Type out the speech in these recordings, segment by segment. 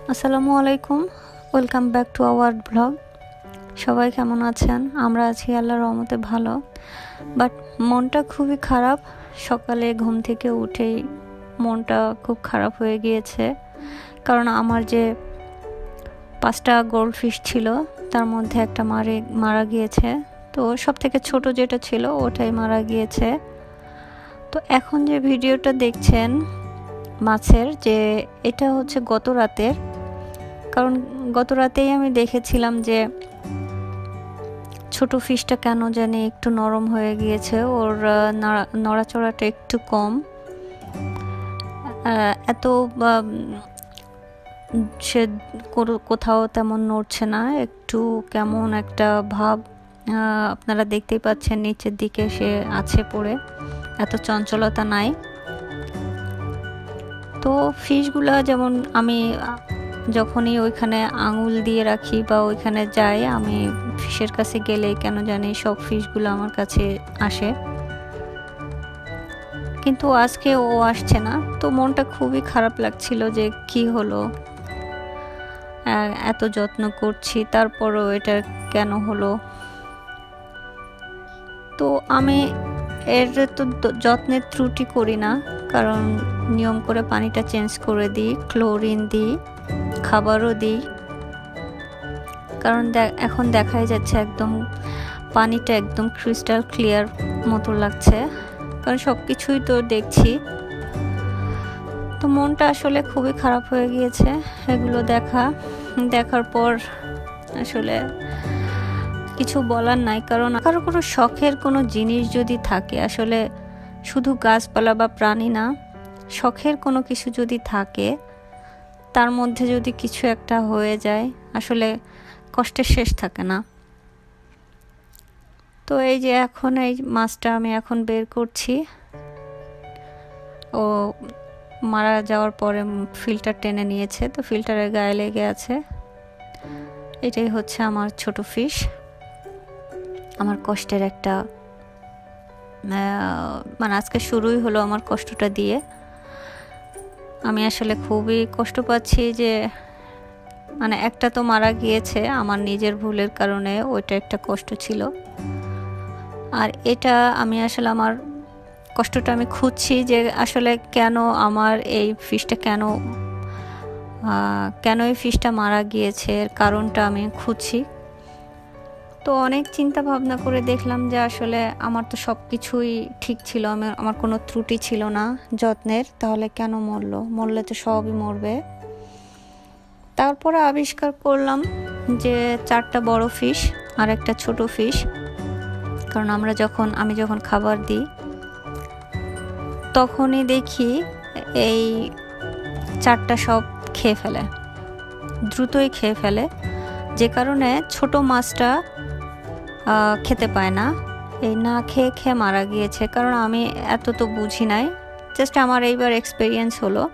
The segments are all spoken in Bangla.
আসসালামু আলাইকুম, welcome back to our blog. সবাই কেমন আছেন? আমরা আছি আল্লাহর রহমতে ভালো, বাট মনটা খুবই খারাপ। সকালে ঘুম থেকে উঠেই মনটা খুব খারাপ হয়ে গিয়েছে, কারণ আমার যে 5টা গোল্ডফিশ ছিল তার মধ্যে একটা মারা গিয়েছে। তো সব থেকে ছোট যেটা ছিল ওটাই মারা গিয়েছে। তো এখন যে ভিডিওটা দেখছেন মাছের, যে এটা হচ্ছে গত রাতের, কারণ গত রাতেই আমি দেখেছিলাম যে ছোট ফিশটা কেন জানি একটু নরম হয়ে গিয়েছে, ওর নড়াচড়াটা একটু কম, এত সে কোথাও তেমন নড়ছে না, একটু কেমন একটা ভাব আপনারা দেখতেই পাচ্ছেন, নিচের দিকে সে আছে পড়ে, এত চঞ্চলতা নাই। তো ফিশগুলা যেমন আমি যখনই ওইখানে আঙুল দিয়ে রাখি বা ওইখানে যাই, আমি ফিশের কাছে গেলে কেন জানি সব ফিশগুলো আমার কাছে আসে, কিন্তু আজকে ও আসছে না। তো মনটা খুবই খারাপ লাগছিল যে কি হলো, এত যত্ন করছি তারপরও এটা কেন হলো। তো আমি এর তো যত্নের ত্রুটি করি না, কারণ নিয়ম করে পানিটা চেঞ্জ করে দিই, ক্লোরিন দিই, খাবারও দিই, কারণ এখন দেখাই যাচ্ছে একদম পানিটা একদম ক্রিস্টাল ক্লিয়ার মতো লাগছে, কারণ সব কিছুই তো দেখছি। তো মনটা আসলে খুবই খারাপ হয়ে গিয়েছে এগুলো দেখার পর। আসলে কিছু বলার নাই, কারণ কারো কোনো শখের কোনো জিনিস যদি থাকে, আসলে শুধু গাছপালা বা প্রাণী না, শখের কোনো কিছু যদি থাকে, তার মধ্যে যদি কিছু একটা হয়ে যায়, আসলে কষ্টের শেষ থাকে না। তো এই যে এখন এই মাছটা আমি এখন বের করছি, ও মারা যাওয়ার পরে ফিল্টার টেনে নিয়েছে, তো ফিল্টারের গায়ে লেগে আছে। এটাই হচ্ছে আমার ছোট ফিশ, আমার কষ্টের একটা মানে আজকে শুরুই হলো আমার কষ্টটা দিয়ে। আমি আসলে খুবই কষ্ট পাচ্ছি যে মানে একটা তো মারা গিয়েছে আমার নিজের ভুলের কারণে, ওইটা একটা কষ্ট ছিল। আর এটা আমি আসলে আমার কষ্টটা আমি খুঁজছি যে আসলে কেন আমার এই ফিশটা কেন এই ফিশটা মারা গিয়েছে, এর কারণটা আমি খুঁজছি। তো অনেক চিন্তা ভাবনা করে দেখলাম যে আসলে আমার তো সব কিছুই ঠিক ছিল, আমার কোনো ত্রুটি ছিল না যত্নের, তাহলে কেন মরলে তো সবই মরবে। তারপরে আবিষ্কার করলাম যে 4টা বড় ফিশ আর একটা ছোট ফিশ, কারণ আমি যখন খাবার দিই তখনই দেখি এই 4টা সব খেয়ে ফেলে, দ্রুতই খেয়ে ফেলে, যে কারণে ছোট মাছটা খেতে পায় না, এই না খেয়ে মারা গিয়েছে। কারণ আমি এত তো বুঝি নাই, জাস্ট আমার এইবার এক্সপিরিয়েন্স হলো।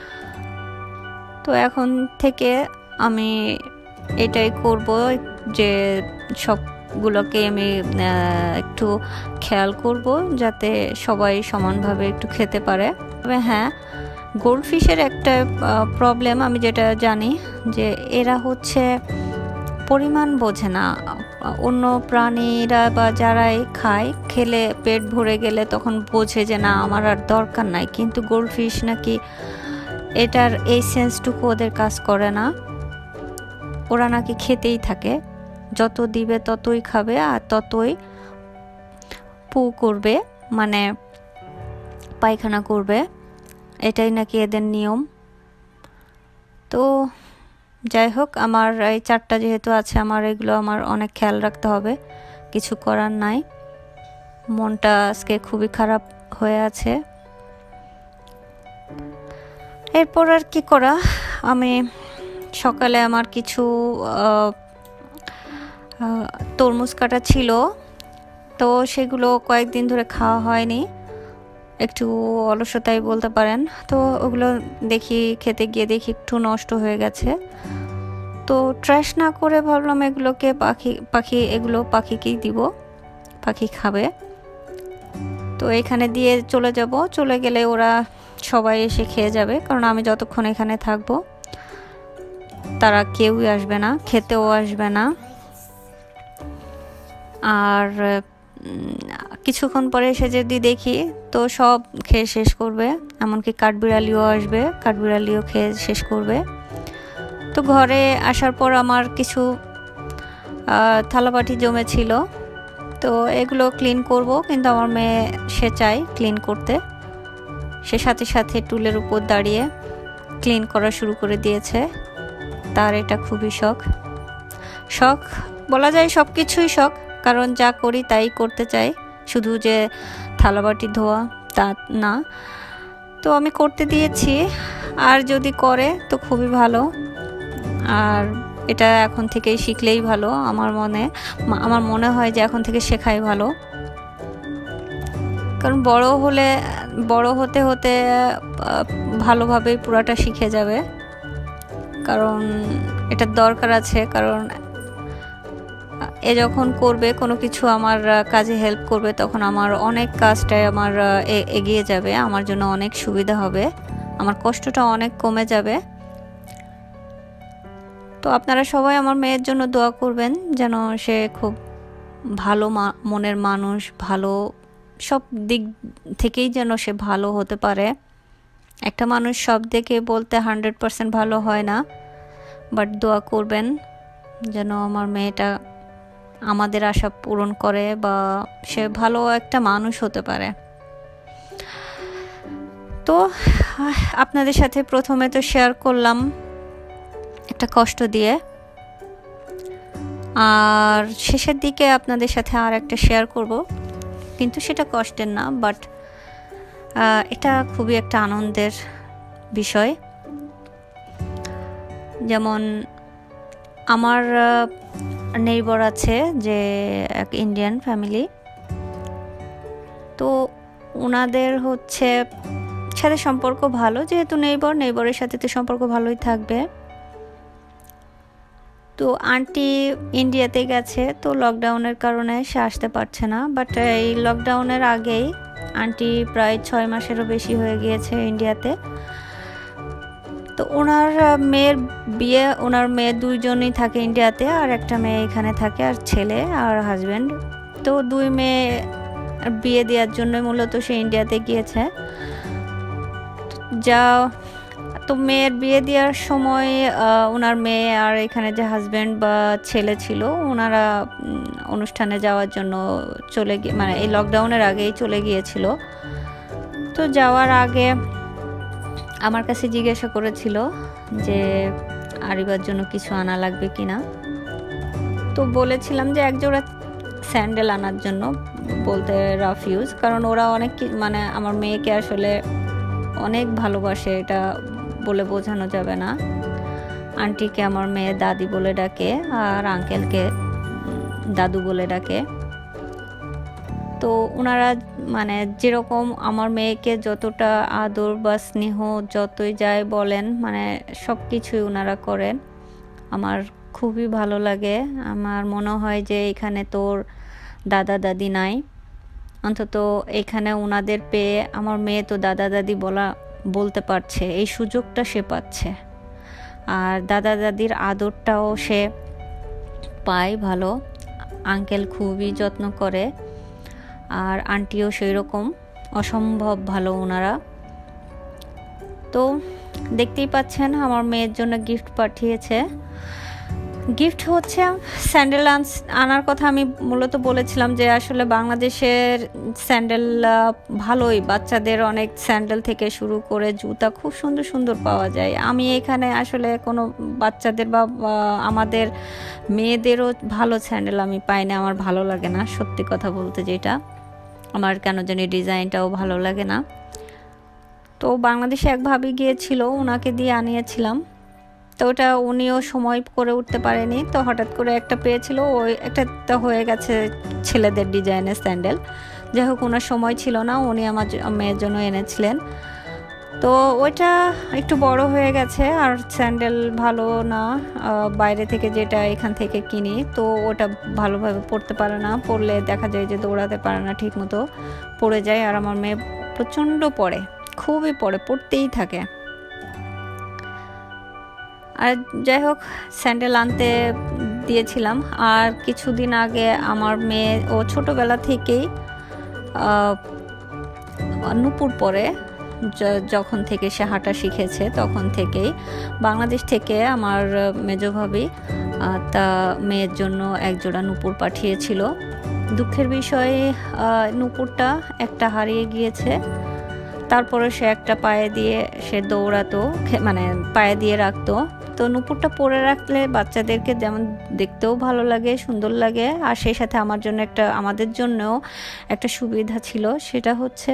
তো এখন থেকে আমি এটাই করব যে সবগুলোকে আমি একটু খেয়াল করব যাতে সবাই সমানভাবে একটু খেতে পারে। তবে হ্যাঁ, গোল্ডফিশের একটা প্রবলেম আমি যেটা জানি, যে এরা হচ্ছে পরিমাণ বোঝে না। অন্য প্রাণীরা বা যারাই খেলে পেট ভরে গেলে তখন বোঝে যে না আমার আর দরকার নাই, কিন্তু গোল্ডফিশ নাকি এটার এই সেন্সটুকু ওদের কাজ করে না, ওরা নাকি খেতেই থাকে, যত দিবে ততই খাবে আর ততই পু করবে, মানে পায়খানা করবে, এটাই নাকি এদের নিয়ম। তো যাই হোক, আমার এই 4টা যেহেতু আছে, এগুলো আমার অনেক খেয়াল রাখতে হবে, কিছু করার নাই। মনটা আজকে খুবই খারাপ হয়ে আছে। এরপর আর কি করা, আমি সকালে আমার কিছু তরমুজ কাটা ছিল, তো সেগুলো কয়েকদিন ধরে খাওয়া হয়নি, একটু অলসতাই বলতে পারেন। তো ওগুলো খেতে গিয়ে দেখি একটু নষ্ট হয়ে গেছে। তো ট্র্যাশ না করে ভাবলাম এগুলোকে পাখিকেই দিব, পাখি খাবে। তো এখানে দিয়ে চলে গেলে ওরা সবাই এসে খেয়ে যাবে, কারণ আমি যতক্ষণ এখানে থাকবো। তারা কেউই আসবে না, খেতেও আসবে না। আর কিছুক্ষণ পরে এসে যদি দেখি তো সব খেয়ে শেষ করবে, এমনকি কাঠবিড়ালিও আসবে, কাঠবিড়ালিও খেয়ে শেষ করবে। তো ঘরে আসার পর আমার কিছু থালাবাটি জমেছিল, তো এগুলো ক্লিন করব, কিন্তু আমার মেয়ে সে চায় ক্লিন করতে। সে সাথে সাথে টুলের উপর দাঁড়িয়ে ক্লিন করা শুরু করে দিয়েছে। তার এটা খুবই শখ বলা যায়, সব কিছুই শখ, কারণ যা করি তাই করতে চাই, শুধু যে থালাবাটি ধোয়া তা না। তো আমি করতে দিয়েছি, আর যদি করে তো খুবই ভালো। আর এটা এখন থেকেই শিখলেই ভালো, আমার মনে হয় যে এখন থেকে শেখাই ভালো, কারণ বড় হতে হতে ভালোভাবেই পুরাটা শিখে যাবে। কারণ এটা দরকার আছে, কারণ এ যখন করবে কোনো কিছু আমার কাজে হেল্প করবে, তখন আমার অনেক কাজটাই আমার এগিয়ে যাবে, আমার জন্য অনেক সুবিধা হবে, আমার কষ্টটা অনেক কমে যাবে। তো আপনারা সবাই আমার মেয়ের জন্য দোয়া করবেন, যেন সে খুব ভালো মনের মানুষ, ভালো সব দিক থেকেই যেন সে ভালো হতে পারে। একটা মানুষ সব দিকে বলতে 100% ভালো হয় না, বাট দোয়া করবেন যেন আমার মেয়েটা আমাদের আশা পূরণ করে, বা সে ভালো একটা মানুষ হতে পারে। তো আপনাদের সাথে প্রথমে তো শেয়ার করলাম একটা কষ্ট দিয়ে, আর শেষের দিকে আপনাদের সাথে আর একটা শেয়ার করব, কিন্তু সেটা কষ্টের না, বাট এটা খুবই একটা আনন্দের বিষয়। যেমন আমার নেইবার আছে, যে এক ইন্ডিয়ান ফ্যামিলি, তো ওনাদের সাথে সম্পর্ক ভালো, যেহেতু নেইবারের সাথে তো সম্পর্ক ভালোই থাকবে। তো আন্টি ইন্ডিয়াতে গেছে, তো লকডাউনের কারণে সে আসতে পারছে না, বাট এই লকডাউনের আগেই আন্টি প্রায় 6 মাসেরও বেশি হয়ে গিয়েছে ইন্ডিয়াতে। তো ওনার মেয়ে দুইজনই থাকে ইন্ডিয়াতে, আর একটা মেয়ে এখানে থাকে, আর ছেলে আর হাজব্যান্ড। তো 2 মেয়ে বিয়ে দেওয়ার জন্য মূলত সে ইন্ডিয়াতে গিয়েছে। তো মেয়ের বিয়ে দেওয়ার সময় ওনার মেয়ে আর এখানে যে হাজব্যান্ড বা ছেলে ছিল, ওনারা অনুষ্ঠানে যাওয়ার জন্য মানে এই লকডাউনের আগেই চলে গিয়েছিল। তো যাওয়ার আগে আমার কাছে জিজ্ঞাসা করেছিল যে আরিবার জন্য কিছু আনা লাগবে কিনা। তো বলেছিলাম যে একজোড়া স্যান্ডেল আনার জন্য, বলতে রাফ ইউজ, কারণ ওরা অনেক মানে আমার মেয়েকে আসলে অনেক ভালোবাসে, এটা বলে বোঝানো যাবে না। আন্টিকে আমার মেয়ে দাদি বলে ডাকে, আর আঙ্কেলকে দাদু বলে ডাকে। তো ওনারা মানে যেরকম আমার মেয়েকে যতটা আদর বা স্নেহ যতই যাই বলেন, মানে সব কিছুই ওনারা করেন, আমার খুবই ভালো লাগে। আমার মনে হয় যে এখানে তোর দাদা দাদি নাই, অন্তত এখানে ওনাদের পেয়ে আমার মেয়ে তো দাদা দাদি বলতে পারছে, এই সুযোগটা সে পাচ্ছে। আর দাদা দাদির আদরটাও সে পায় ভালো, আঙ্কেল খুবই যত্ন করে, আর আন্টিও সেই রকম অসম্ভব ভালো ওনারা। তো দেখতেই পাচ্ছেন আমার মেয়ের জন্য গিফট পাঠিয়েছে। গিফট হচ্ছে স্যান্ডেল আনার কথা আমি মূলত বলেছিলাম, যে আসলে বাংলাদেশের স্যান্ডেল ভালোই, বাচ্চাদের অনেক স্যান্ডেল থেকে শুরু করে জুতা খুব সুন্দর সুন্দর পাওয়া যায়। আমি এখানে আসলে কোনো বাচ্চাদের বা আমাদের মেয়েদেরও ভালো স্যান্ডেল আমি পাই না, আমার ভালো লাগে না, সত্যি কথা বলতে, যেটা আমার কেন জানি ডিজাইনটাও ভালো লাগে না। তো বাংলাদেশে এক ভাবি গিয়েছিল, ওনাকে দিয়ে আনিয়েছিলাম, তো ওটা উনিও সময় করে উঠতে পারেনি, তো হঠাৎ করে একটা পেয়েছিল, ওই একটা হয়ে গেছে ছেলেদের ডিজাইনের স্যান্ডেল। যাই হোক, ওনার সময় ছিল না, উনি আমার মেয়ের জন্য এনেছিলেন। তো ওইটা একটু বড় হয়ে গেছে, আর স্যান্ডেল ভালো না, বাইরে থেকে যেটা এখান থেকে কিনি, তো ওটা ভালোভাবে পরতে পারে না, পরলে দেখা যায় যে দৌড়াতে পারে না ঠিক মতো, পড়ে যায়। আর আমার মেয়ে প্রচণ্ড পড়ে, খুবই পড়তেই থাকে। আর যাই হোক, স্যান্ডেল আনতে দিয়েছিলাম। আর কিছুদিন আগে আমার মেয়ে, ও ছোটোবেলা থেকেই নূপুর পরে, যখন থেকে সে হাঁটা শিখেছে তখন থেকেই বাংলাদেশ থেকে আমার মেজো ভাবি তা মেয়ের জন্য একজোড়া নূপুর পাঠিয়েছিল। দুঃখের বিষয়ে নূপুরটা একটা হারিয়ে গিয়েছে। তারপরে সে একটা পায়ে দিয়ে সে দৌড়াতো, মানে পায়ে দিয়ে রাখতো। তো নূপুরটা পরে রাখলে বাচ্চাদেরকে যেমন দেখতেও ভালো লাগে, সুন্দর লাগে, আর সেই সাথে আমাদের জন্যও একটা সুবিধা ছিল। সেটা হচ্ছে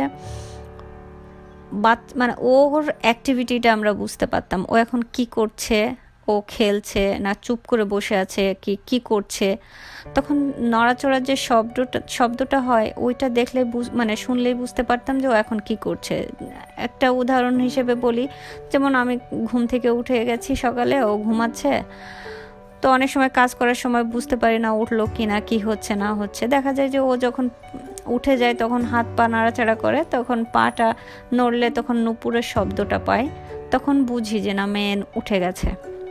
মানে ওর অ্যাক্টিভিটিটা আমরা বুঝতে পারতাম, ও এখন কি করছে, ও খেলছে না চুপ করে বসে আছে, কি করছে। তখন নড়াচড়ার যে শব্দটা হয়, ওইটা দেখলে মানে শুনলেই বুঝতে পারতাম যে ও এখন কি করছে। একটা উদাহরণ হিসেবে বলি, যেমন আমি ঘুম থেকে উঠে গেছি সকালে, ও ঘুমাচ্ছে, তো অনেক সময় কাজ করার সময় বুঝতে পারি না উঠলো কি না, কি হচ্ছে না হচ্ছে। দেখা যায় যে ও যখন উঠে যায় তখন হাত পা নাড়াচাড়া করে, তখন পাটা নড়লে তখন নূপুরের শব্দটা পায়, তখন বুঝি যে না মেয়ে উঠে গেছে।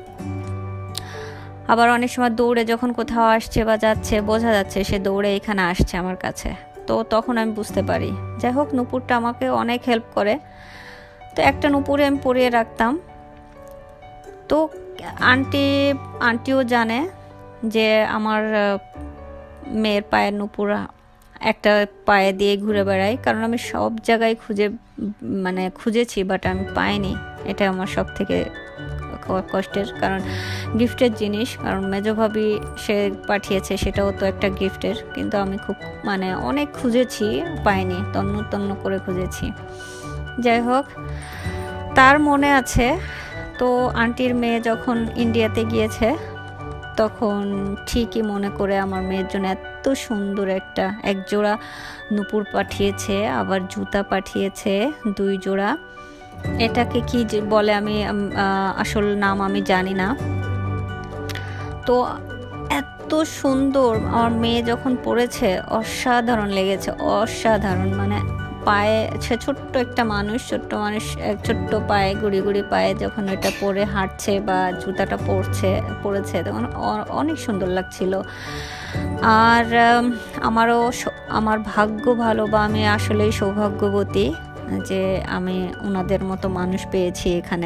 আবার অনেক সময় দৌড়ে যখন কোথাও আসছে বা যাচ্ছে, বোঝা যাচ্ছে সে দৌড়ে এখানে আসছে আমার কাছে, তো তখন আমি বুঝতে পারি। যাই হোক, নূপুরটা আমাকে অনেক হেল্প করে। তো একটা নূপুরে আমি পরিয়ে রাখতাম। তো আন্টিও জানে যে আমার মেয়ের পায়ের নূপুর একটা পায়ে দিয়ে ঘুরে বেড়াই, কারণ আমি সব জায়গায় খুঁজেছি, বাট আমি পাইনি। এটা আমার সব থেকে কষ্টের, কারণ গিফটের জিনিস, কারণ মেজো ভাবি সে পাঠিয়েছে, সেটাও তো একটা গিফটের। কিন্তু আমি খুব অনেক খুঁজেছি, পাইনি, তন্ন করে খুঁজেছি। যাই হোক, তার মনে আছে, তো আন্টির মেয়ে যখন ইন্ডিয়াতে গিয়েছে তখন ঠিকই মনে করে আমার মেয়ের জন্য এত সুন্দর এক জোড়া নূপুর পাঠিয়েছে, আবার জুতা পাঠিয়েছে 2 জোড়া। এটাকে কি বলে আমি আসল নাম আমি জানি না। তো এত সুন্দর, আমার মেয়ে যখন পরেছে অসাধারণ লেগেছে, অসাধারণ। পায়ে, সে ছোট্ট মানুষ ছোট্ট পায়ে, গুড়ি পায়ে যখন এটা পরে হাঁটছে বা জুতাটা পরেছে তখন অনেক সুন্দর লাগছিল। আর আমার ভাগ্য ভালো, বা আমি আসলেই সৌভাগ্যবতী যে আমি ওনাদের মতো মানুষ পেয়েছি এখানে।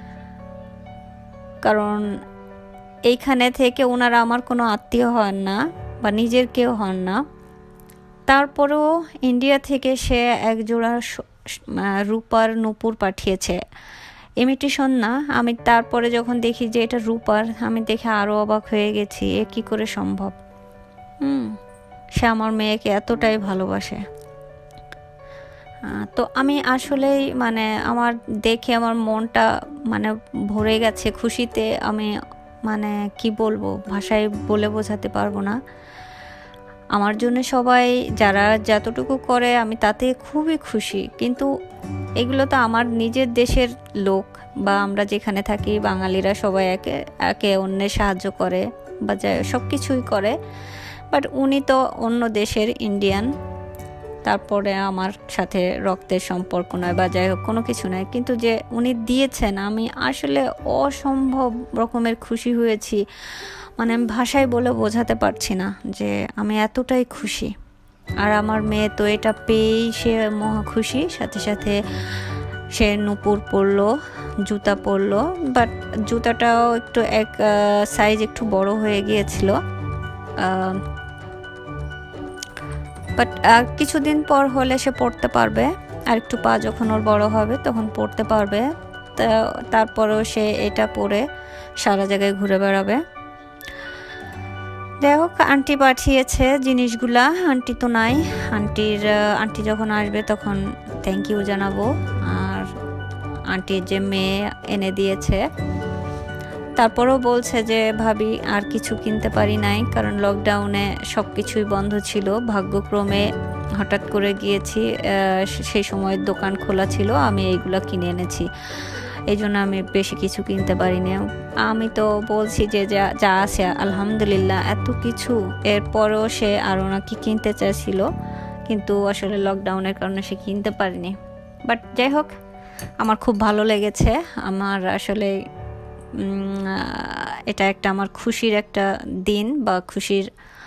কারণ এইখানে থেকে ওনারা আমার কোনো আত্মীয় হন না বা নিজের কেউ হন না, তারপরেও ইন্ডিয়া থেকে সে এক জোড়া রূপার নূপুর পাঠিয়েছে, ইমিটেশন না। আমি তারপরে যখন দেখি যে এটা রূপার, আমি দেখে আরও অবাক হয়ে গেছি, এ কি করে সম্ভব। সে আমার মেয়েকে এতটাই ভালোবাসে। তো আমি আসলেই আমার দেখে আমার মনটা ভরে গেছে খুশিতে। আমি কি বলবো, ভাষায় বলে বোঝাতে পারবো না। আমার জন্য সবাই যারা যতটুকু করে আমি তাতে খুবই খুশি। কিন্তু এগুলো তো আমার নিজের দেশের লোক, বা আমরা যেখানে থাকি বাঙালিরা সবাই একে অন্যের সাহায্য করে বা সব কিছুই করে। বাট উনি তো অন্য দেশের ইন্ডিয়ান, তারপরে আমার সাথে রক্তের সম্পর্ক নয় বা যাই হোক কোনো কিছু নয়, কিন্তু যে উনি দিয়েছেন আমি আসলে অসম্ভব রকমের খুশি হয়েছি। আমি ভাষায় বলে বোঝাতে পারছি না যে আমি এতটাই খুশি। আর আমার মেয়ে তো এটা পেয়েই সে মহা খুশি, সাথে সাথে সে নূপুর পরলো, জুতা পরলো। বাট জুতাটাও একটু সাইজ একটু বড় হয়ে গিয়েছিল। বাট কিছুদিন পর হলে সে পড়তে পারবে, আর একটু পা যখন ওর বড় হবে তখন পড়তে পারবে। তারপরেও সে এটা পরে সারা জায়গায় ঘুরে বেড়াবে। যাই হোক, আন্টি পাঠিয়েছে জিনিসগুলা, আন্টি তো নাই। আন্টি যখন আসবে তখন থ্যাংক ইউ জানাবো। আর আন্টির যে মেয়ে এনে দিয়েছে, তারপরেও বলছে যে ভাবি আর কিছু কিনতে পারি নাই, কারণ লকডাউনে সব কিছুই বন্ধ ছিল। ভাগ্যক্রমে হঠাৎ করে গিয়েছি, সেই সময় দোকান খোলা ছিল, আমি এইগুলা কিনে এনেছি, এই জন্য আমি বেশি কিছু কিনতে পারিনি। আমি তো বলছি যে যা আছে আলহামদুলিল্লাহ, এত কিছু। এরপরও সে আরও নাকি কিনতে চাইছিল, কিন্তু আসলে লকডাউনের কারণে সে কিনতে পারেনি। বাট যাই হোক, আমার খুব ভালো লেগেছে। আমার আসলে এটা একটা আমার খুশির একটা দিন বা খুশির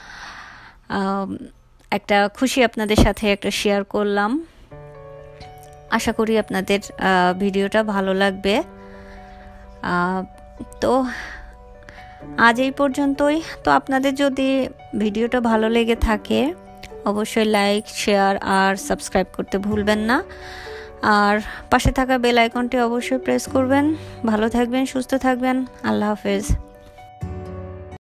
একটা খুশি আপনাদের সাথে একটা শেয়ার করলাম। আশা করি আপনাদের ভিডিওটা ভালো লাগবে। তো আজ এই পর্যন্তই। তো আপনাদের যদি ভিডিওটা ভালো লেগে থাকে অবশ্যই লাইক, শেয়ার আর সাবস্ক্রাইব করতে ভুলবেন না। আর পাশে থাকা বেল আইকনটি অবশ্যই প্রেস করবেন। ভালো থাকবেন, সুস্থ থাকবেন। আল্লাহ হাফেজ।